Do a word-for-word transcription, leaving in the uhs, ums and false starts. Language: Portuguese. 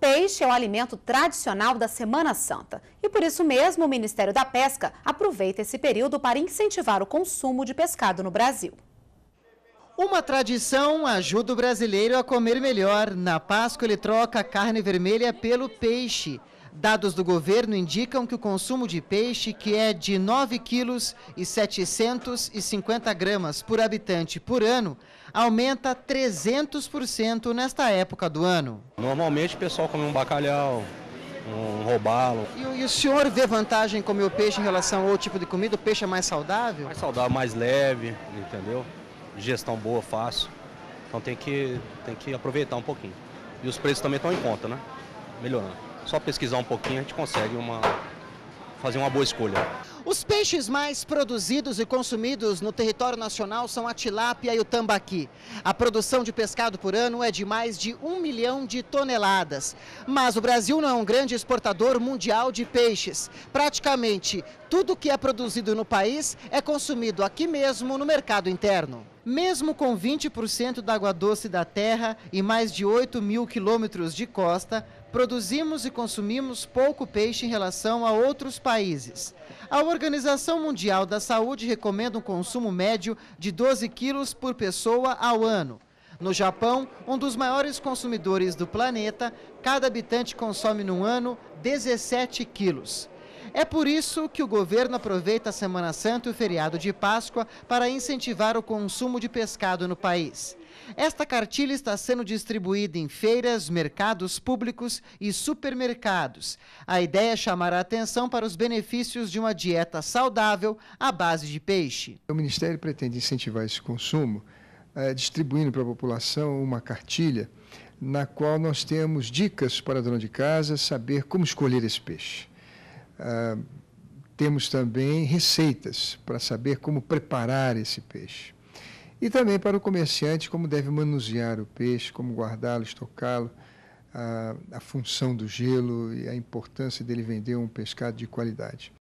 peixe é o alimento tradicional da Semana Santa e por isso mesmo o Ministério da Pesca aproveita esse período para incentivar o consumo de pescado no Brasil. Uma tradição ajuda o brasileiro a comer melhor. Na Páscoa ele troca a carne vermelha pelo peixe. Dados do governo indicam que o consumo de peixe, que é de nove quilos e setecentos e cinquenta gramas por habitante por ano, aumenta trezentos por cento nesta época do ano. Normalmente o pessoal come um bacalhau, um robalo. E, o- e o senhor vê vantagem em comer o peixe em relação ao outro tipo de comida? O peixe é mais saudável? Mais saudável, mais leve, entendeu? Digestão boa, fácil. Então tem que, tem que aproveitar um pouquinho. E os preços também estão em conta, né? Melhorando. Só pesquisar um pouquinho a gente consegue uma, fazer uma boa escolha. Os peixes mais produzidos e consumidos no território nacional são a tilápia e o tambaqui. A produção de pescado por ano é de mais de um milhão de toneladas. Mas o Brasil não é um grande exportador mundial de peixes. Praticamente tudo que é produzido no país é consumido aqui mesmo no mercado interno. Mesmo com vinte por cento da água doce da terra e mais de oito mil quilômetros de costa, produzimos e consumimos pouco peixe em relação a outros países. A Organização Mundial da Saúde recomenda um consumo médio de doze quilos por pessoa ao ano. No Japão, um dos maiores consumidores do planeta, cada habitante consome no ano dezessete quilos. É por isso que o governo aproveita a Semana Santa e o feriado de Páscoa para incentivar o consumo de pescado no país. Esta cartilha está sendo distribuída em feiras, mercados públicos e supermercados. A ideia é chamar a atenção para os benefícios de uma dieta saudável à base de peixe. O Ministério pretende incentivar esse consumo, eh, distribuindo para a população uma cartilha na qual nós temos dicas para a dona de casa saber como escolher esse peixe. Ah, temos também receitas para saber como preparar esse peixe. E também para o comerciante, como deve manusear o peixe, como guardá-lo, estocá-lo, a, a função do gelo e a importância dele vender um pescado de qualidade.